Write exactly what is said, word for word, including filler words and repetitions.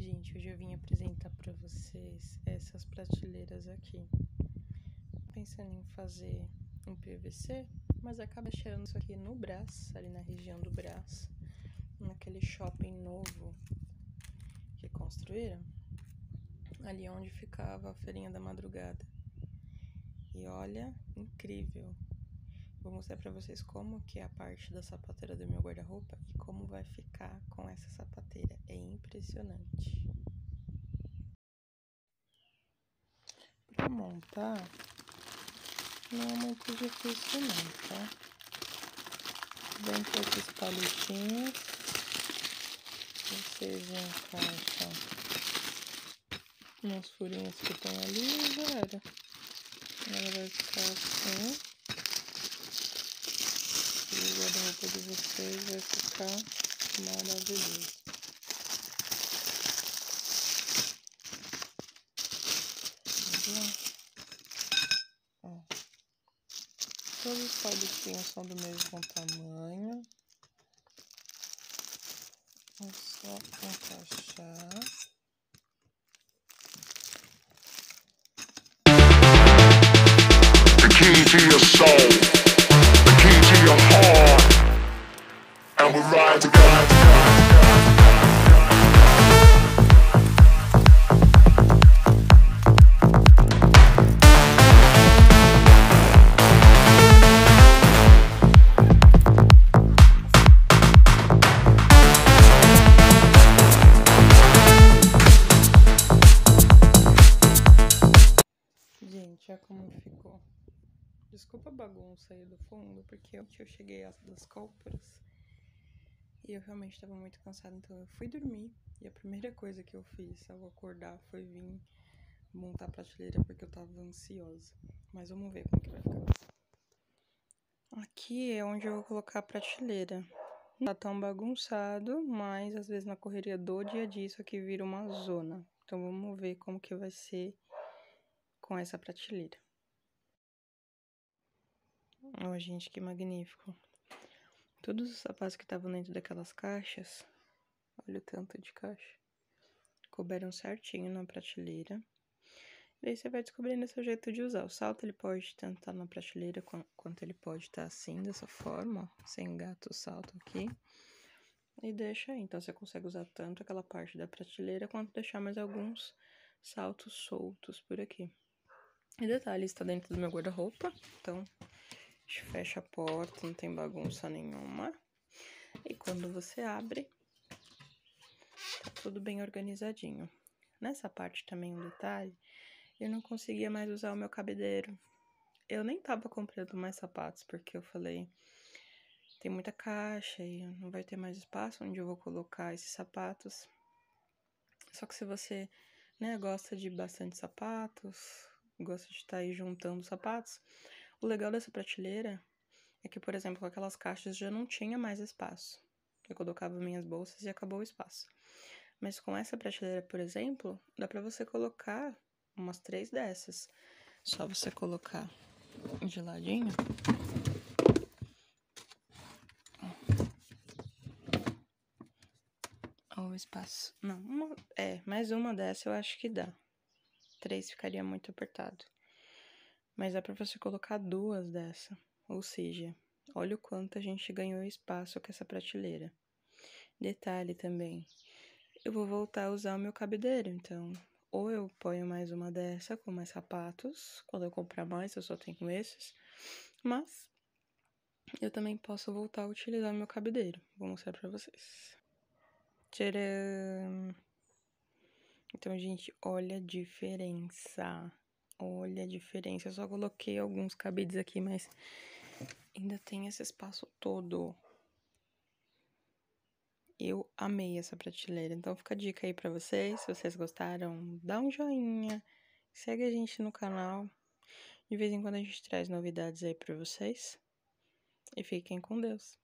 Gente, hoje eu vim apresentar para vocês essas prateleiras aqui. Pensando em fazer em P V C, mas acaba achando isso aqui no Brás, ali na região do Brás, naquele shopping novo que construíram, ali onde ficava a feirinha da madrugada. E olha, incrível! Vou mostrar para vocês como que é a parte da sapateira do meu guarda-roupa e como vai ficar com essa sapateira. É impressionante. Para montar, não é muito difícil não, tá? Vem com esses palitinhos, vocês encaixam nos furinhos que tem ali e já era. Ela vai ficar assim. E o guarda-roupa de vocês vai ficar maravilhoso. Ó. Todos os palitinhos são do mesmo tamanho. É só encaixar. The key to your soul, the key to your heart, and we ride to God. Gente, olha como ficou. Desculpa a bagunça aí do fundo, porque eu cheguei das compras e eu realmente estava muito cansada, então eu fui dormir. E a primeira coisa que eu fiz ao acordar foi vir montar a prateleira, porque eu tava ansiosa. Mas vamos ver como que vai ficar. Aqui é onde eu vou colocar a prateleira. Não tá tão bagunçado, mas às vezes na correria do dia a dia isso aqui vira uma zona. Então vamos ver como que vai ser com essa prateleira. Ó, gente, que magnífico. Todos os sapatos que estavam dentro daquelas caixas, olha o tanto de caixa, couberam certinho na prateleira. E aí você vai descobrindo esse jeito de usar. O salto, ele pode tanto estar na prateleira, quanto ele pode estar assim, dessa forma, ó, sem gato o salto aqui. E deixa aí. Então, você consegue usar tanto aquela parte da prateleira, quanto deixar mais alguns saltos soltos por aqui. E detalhe, está dentro do meu guarda-roupa, então a gente fecha a porta, não tem bagunça nenhuma. E quando você abre, tá tudo bem organizadinho. Nessa parte também um detalhe, eu não conseguia mais usar o meu cabideiro. Eu nem tava comprando mais sapatos, porque eu falei, tem muita caixa e não vai ter mais espaço onde eu vou colocar esses sapatos. Só que se você, né, gosta de bastante sapatos, gosta de estar aí juntando sapatos, o legal dessa prateleira é que, por exemplo, aquelas caixas já não tinha mais espaço. Eu colocava minhas bolsas e acabou o espaço. Mas com essa prateleira, por exemplo, dá pra você colocar umas três dessas. Só você colocar de ladinho. Ó o espaço. Não, uma, é, mais uma dessa eu acho que dá. Três ficaria muito apertado. Mas dá pra você colocar duas dessa. Ou seja, olha o quanto a gente ganhou espaço com essa prateleira. Detalhe também, eu vou voltar a usar o meu cabideiro, então, ou eu ponho mais uma dessa com mais sapatos, quando eu comprar mais, eu só tenho esses, mas eu também posso voltar a utilizar o meu cabideiro. Vou mostrar pra vocês. Tcharam! Então, gente, olha a diferença. Olha a diferença. Eu só coloquei alguns cabides aqui, mas ainda tem esse espaço todo. Eu amei essa prateleira, então fica a dica aí pra vocês. Se vocês gostaram, dá um joinha, segue a gente no canal. De vez em quando a gente traz novidades aí pra vocês. E fiquem com Deus.